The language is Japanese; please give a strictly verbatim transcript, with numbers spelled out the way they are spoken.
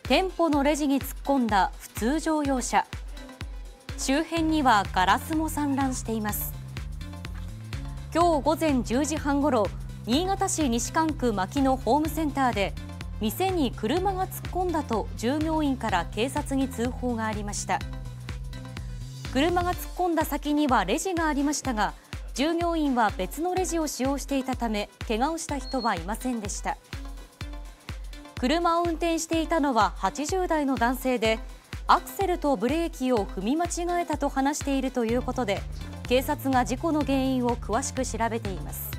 店舗のレジに突っ込んだ普通乗用車。周辺にはガラスも散乱しています。今日午前じゅうじはんごろ、新潟市西蒲区牧のホームセンターで店に車が突っ込んだと従業員から警察に通報がありました。車が突っ込んだ先にはレジがありましたが、従業員は別のレジを使用していたため怪我をした人はいませんでした。車を運転していたのははちじゅうだいの男性で、アクセルとブレーキを踏み間違えたと話しているということで、警察が事故の原因を詳しく調べています。